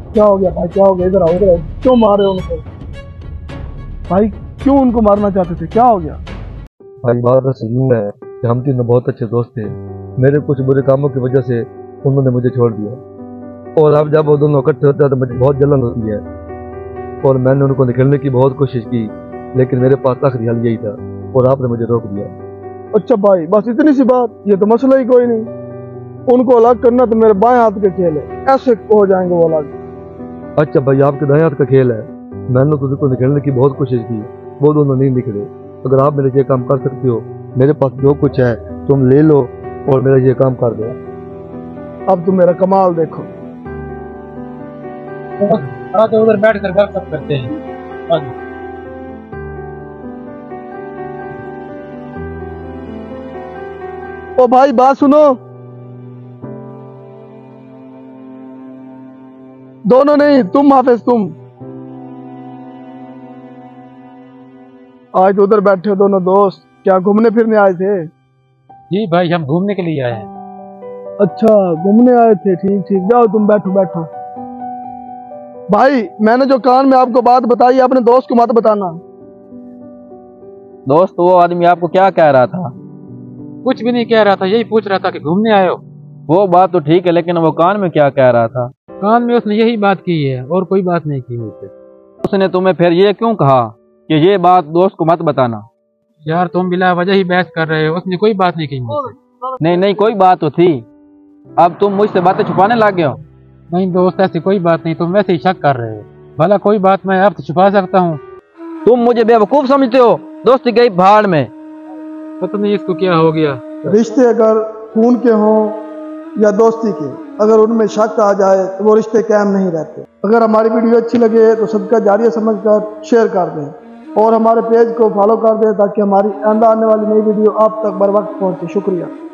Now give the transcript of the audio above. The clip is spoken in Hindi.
क्या हो गया भाई, क्या हो गया? इधर आओ, इधर आओ। क्यों मारे उनको भाई? क्यों उनको मारना चाहते थे? क्या हो गया भाई? बात बस यूं है कि हम तीनों बहुत अच्छे दोस्त थे। मेरे कुछ बुरे कामों की वजह से उन्होंने मुझे छोड़ दिया, और अब जब वो दोनों इकट्ठे होते हैं तो मुझे बहुत जलन होती है। और मैंने उनको निकलने की बहुत कोशिश की, लेकिन मेरे पास आखिरी हल यही था, और आपने मुझे रोक दिया। अच्छा भाई, बस इतनी सी बात? ये तो मसला ही कोई नहीं। उनको अलग करना तो मेरे बाएं हाथ के खेल है, ऐसे हो जाएंगे वो अलग। अच्छा भाई, आपके दाएं हाथ का खेल है। मैंने तो उनको निकलने की बहुत कोशिश की, वो दोनों नहीं निकले। अगर आप मेरे ये काम कर सकते हो, मेरे पास जो कुछ है तुम ले लो और मेरा ये काम कर दो। अब तुम मेरा कमाल देखो। तो उधर बैठ कर गपशप करते हैं। ओ भाई, बात सुनो। दोनों नहीं, तुम हाफिज, तुम आज तो उधर बैठे हो दोनों दोस्त। क्या घूमने फिरने आए थे? जी भाई, हम घूमने के लिए आए हैं। अच्छा, घूमने आए थे। ठीक ठीक, जाओ तुम बैठो बैठो। भाई, मैंने जो कान में आपको बात बताई, अपने दोस्त को मत बताना। दोस्त, वो आदमी आपको क्या कह रहा था? कुछ भी नहीं कह रहा था, यही पूछ रहा था कि घूमने आए हो। वो बात तो ठीक है, लेकिन वो कान में क्या कह रहा था? कान में उसने यही बात की है और कोई बात नहीं की मुझसे। उसने तुम्हें फिर ये क्यों कहा कि ये बात दोस्त को मत बताना? यार, तुम बिला वजह ही बहस कर रहे हो, उसने कोई बात नहीं की मुझसे। नहीं नहीं, कोई बात तो थी। अब तुम मुझसे बातें छुपाने लग गए हो। नहीं दोस्त, ऐसी कोई बात नहीं, तुम वैसे ही शक कर रहे हो। भला कोई बात मैं आपसे छुपा सकता हूँ? तुम मुझे बेवकूफ समझते हो? दोस्ती गई भाड़ में। पता नहीं इसको क्या हो गया। रिश्ते अगर खून के हों या दोस्ती के, अगर उनमें शक आ जाए तो वो रिश्ते कायम नहीं रहते। अगर हमारी वीडियो अच्छी लगे तो सदका जारिया समझकर शेयर कर दें और हमारे पेज को फॉलो कर दें, ताकि हमारी आने वाली नई वीडियो आप तक बर वक्त पहुंचे। शुक्रिया।